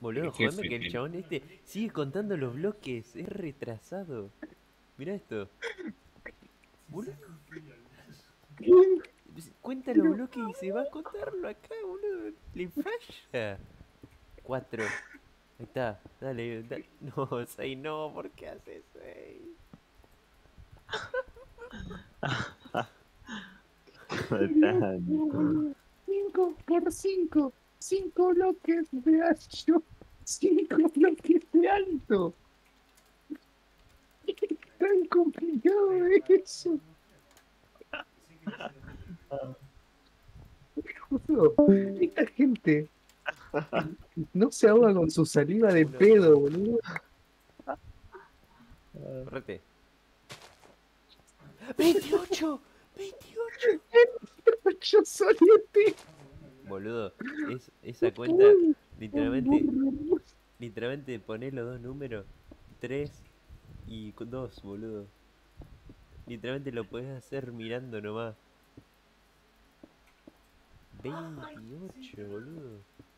Boludo, El jodeme jefe, que el chabón este sigue contando los bloques. Es retrasado. Mirá esto. Boludo, cuenta los Pero, bloques y se va a contarlo acá, boludo. Le falla. Cuatro. Ahí está. Dale, dale. No, Sei, no. ¿Por qué haces, Sei? loco, 5 por 5, 5 bloques de ancho, 5 bloques de alto. ¿Qué tan complicado es eso? Boludo, esta gente no se ahoga con su saliva de Uno, pedo, dos. boludo. Correte. 28. 28. Yo soy este. Boludo, esa cuenta literalmente, literalmente ponés los dos números, 3 y 2, boludo. Literalmente lo podés hacer mirando nomás. 28, boludo.